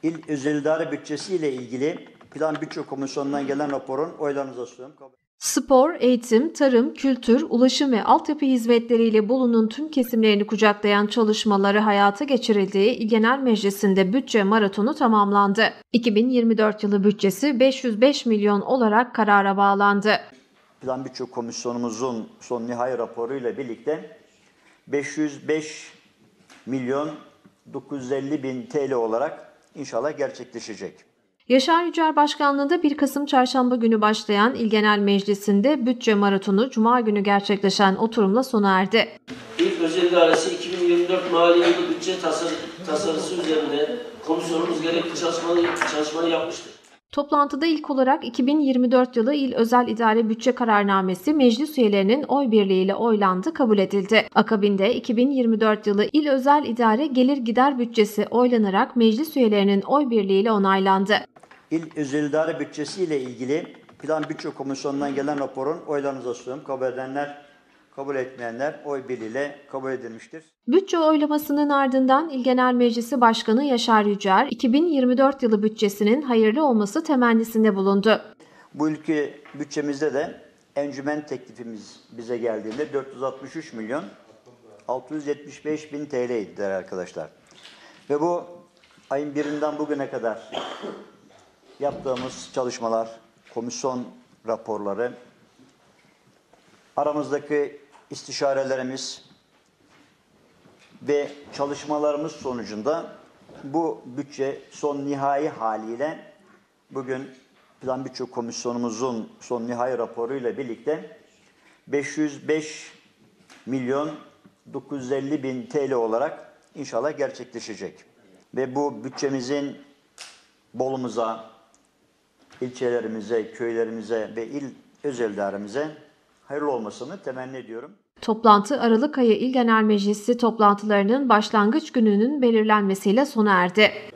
İl Özel İdare Bütçesi ile ilgili Plan Bütçe Komisyonu'ndan gelen raporun oylarınıza sunuyorum. Spor, eğitim, tarım, kültür, ulaşım ve altyapı hizmetleriyle Bolu'nun tüm kesimlerini kucaklayan çalışmaları hayata geçirildiği İl Genel Meclisi'nde bütçe maratonu tamamlandı. 2024 yılı bütçesi 505 milyon olarak karara bağlandı. Plan Bütçe Komisyonumuzun son nihai raporu ile birlikte 505 milyon 950 bin TL olarak inşallah gerçekleşecek. Yaşar Yücel Başkanlığında 1 Kasım Çarşamba günü başlayan İl Genel Meclisi'nde bütçe maratonu Cuma günü gerçekleşen oturumla sona erdi. İl Özel İdaresi 2024 mali yılı bütçe tasarısı üzerinde komisyonumuz gerekli çalışmayı yapmıştır. Toplantıda ilk olarak 2024 yılı İl Özel İdare Bütçe Kararnamesi meclis üyelerinin oy birliğiyle oylandı, kabul edildi. Akabinde 2024 yılı İl Özel İdare Gelir Gider Bütçesi oylanarak meclis üyelerinin oy birliğiyle onaylandı. İl Özel İdare Bütçesi ile ilgili Plan Bütçe Komisyonu'ndan gelen raporun oylarınıza sunuyorum. Kabul edenler, kabul etmeyenler oy birliğiyle kabul edilmiştir. Bütçe oylamasının ardından İl Genel Meclisi Başkanı Yaşar Yücel, 2024 yılı bütçesinin hayırlı olması temennisinde bulundu. Bu ülke bütçemizde de encümen teklifimiz bize geldiğinde 463 milyon 675 bin TL idi arkadaşlar. Ve bu ayın 1'inden bugüne kadar yaptığımız çalışmalar, komisyon raporları, aramızdaki istişarelerimiz ve çalışmalarımız sonucunda bu bütçe son nihai haliyle bugün Plan Bütçe Komisyonumuzun son nihai raporuyla birlikte 505 milyon 950 bin TL olarak inşallah gerçekleşecek. Ve bu bütçemizin Bolu'muza, ilçelerimize, köylerimize ve il özel idaremize hayırlı olmasını temenni ediyorum. Toplantı Aralık ayı İl Genel Meclisi toplantılarının başlangıç gününün belirlenmesiyle sona erdi.